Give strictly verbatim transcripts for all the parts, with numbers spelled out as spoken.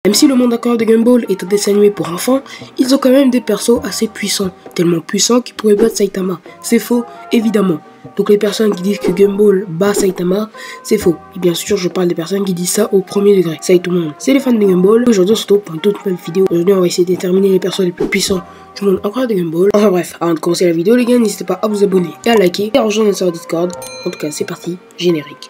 Même si le monde incroyable de Gumball est un dessin animé pour enfants, ils ont quand même des persos assez puissants, tellement puissants qu'ils pourraient battre Saitama. C'est faux, évidemment. Donc les personnes qui disent que Gumball bat Saitama, c'est faux. Et bien sûr, je parle des personnes qui disent ça au premier degré. Salut tout le monde, c'est les fans de Gumball. Aujourd'hui, on se retrouve pour une toute nouvelle vidéo. Aujourd'hui, on va essayer de déterminer les persos les plus puissants du monde incroyable de Gumball. Enfin bref, avant de commencer la vidéo, les gars, n'hésitez pas à vous abonner et à liker et à rejoindre notre serveur Discord. En tout cas, c'est parti, générique.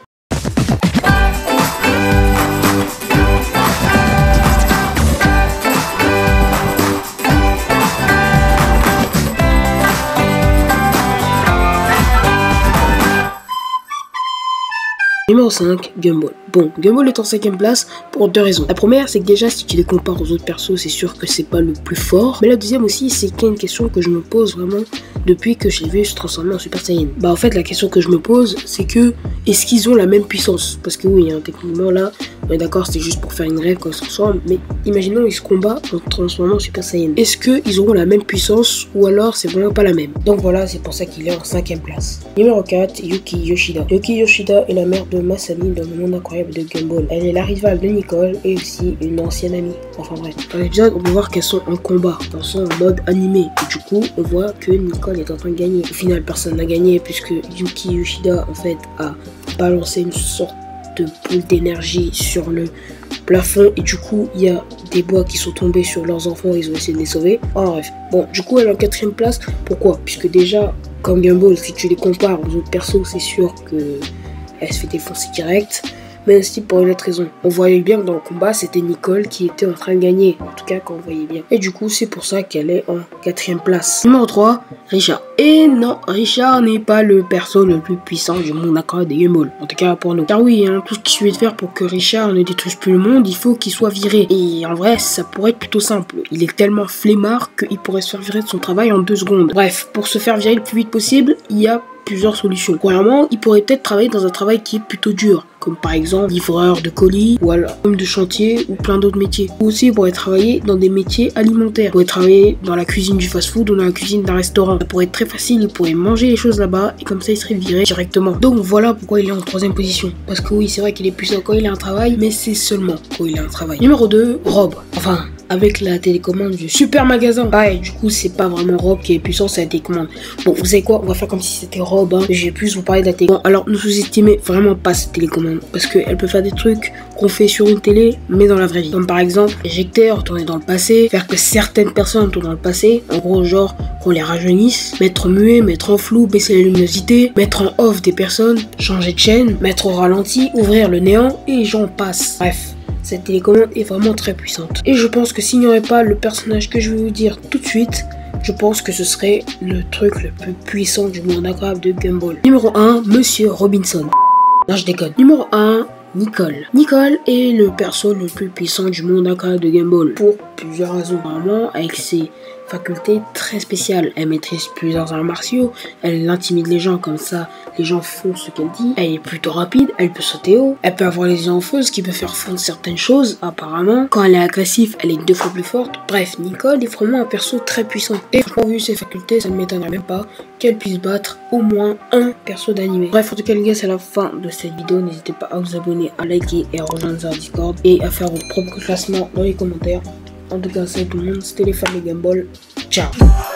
Numéro cinq, Gumball. Bon, Gumball est en cinquième place pour deux raisons. La première, c'est que déjà, si tu les compares aux autres persos, c'est sûr que c'est pas le plus fort. Mais la deuxième aussi, c'est qu'il y a une question que je me pose vraiment depuis que j'ai vu se transformer en Super Saiyan. Bah en fait, la question que je me pose, c'est que, est-ce qu'ils ont la même puissance? Parce que oui, hein, techniquement là, on est d'accord, c'est juste pour faire une rêve quand ils se transforment. Mais imaginons, ils se combattent en transformant en Super Saiyan. Est-ce qu'ils auront la même puissance ou alors c'est vraiment pas la même? Donc voilà, c'est pour ça qu'il est en cinquième place. Numéro quatre, Yuki Yoshida. Yuki Yoshida est la mère de Masami dans le monde incroyable de Gumball. Elle est la rivale de Nicole et aussi une ancienne amie. Enfin bref, dans l'épisode, on peut voir qu'elles sont en combat, elles sont en mode animé. Et du coup, on voit que Nicole est en train de gagner. Au final, personne n'a gagné puisque Yuki Yoshida en fait a balancé une sorte de boule d'énergie sur le plafond et du coup il y a des bois qui sont tombés sur leurs enfants et ils ont essayé de les sauver. Enfin bref, bon du coup elle est en quatrième place. Pourquoi? Puisque déjà comme Gumball, si tu les compares aux autres persos, c'est sûr que elle se fait défoncer direct. Mais aussi pour une autre raison. On voyait bien que dans le combat, c'était Nicole qui était en train de gagner. En tout cas, quand on voyait bien. Et du coup, c'est pour ça qu'elle est en quatrième place. Numéro trois, Richard. Et non, Richard n'est pas le perso le plus puissant du monde incroyable de Gumball. En tout cas, pour nous. Car oui, hein, tout ce qu'il suffit de faire pour que Richard ne détruise plus le monde, il faut qu'il soit viré. Et en vrai, ça pourrait être plutôt simple. Il est tellement flemmard qu'il pourrait se faire virer de son travail en deux secondes. Bref, pour se faire virer le plus vite possible, il y a plusieurs solutions. Premièrement, il pourrait peut-être travailler dans un travail qui est plutôt dur, comme par exemple livreur de colis, ou alors homme de chantier, ou plein d'autres métiers. Ou aussi, il pourrait travailler dans des métiers alimentaires. Il pourrait travailler dans la cuisine du fast-food ou dans la cuisine d'un restaurant. Ça pourrait être très facile, il pourrait manger les choses là-bas, et comme ça, il serait viré directement. Donc voilà pourquoi il est en troisième position. Parce que oui, c'est vrai qu'il est puissant quand il a un travail, mais c'est seulement quand il a un travail. Numéro deux, Rob. Enfin, avec la télécommande du super magasin. Pareil, du coup, c'est pas vraiment Rob qui est puissant, c'est la télécommande. Bon, vous savez quoi? On va faire comme si c'était Rob, hein. Je vais plus vous parler de la télécommande. Bon, alors, ne sous-estimez vraiment pas cette télécommande. Parce qu'elle peut faire des trucs qu'on fait sur une télé, mais dans la vraie vie. Comme par exemple, éjecter, retourner dans le passé, faire que certaines personnes tournent dans le passé. En gros, genre, qu'on les rajeunisse, mettre muet, mettre en flou, baisser la luminosité, mettre en off des personnes, changer de chaîne, mettre au ralenti, ouvrir le néant, et j'en passe. Bref. Cette télécommande est vraiment très puissante. Et je pense que s'il n'y aurait pas le personnage que je vais vous dire tout de suite, je pense que ce serait le truc le plus puissant du monde incroyable de Gumball. Numéro un, Monsieur Robinson. Non, je déconne. Numéro un, Nicole. Nicole est le perso le plus puissant du monde incroyable de Gumball. Pour plusieurs raisons. Vraiment, avec ses facultés très spéciales. Elle maîtrise plusieurs arts martiaux. Elle intimide les gens comme ça. Les gens font ce qu'elle dit. Elle est plutôt rapide. Elle peut sauter haut. Elle peut avoir les yeux en feu, ce qui peut faire fondre certaines choses, apparemment. Quand elle est agressive, elle est deux fois plus forte. Bref, Nicole est vraiment un perso très puissant. Et franchement, vu ses facultés, ça ne m'étonnerait même pas qu'elle puisse battre au moins un perso d'animé. Bref, en tout cas, les gars, c'est la fin de cette vidéo. N'hésitez pas à vous abonner, à liker et à rejoindre sur Discord. Et à faire votre propre classement dans les commentaires. En tout cas, c'est tout le monde. C'était les fans de Gumball. Ciao.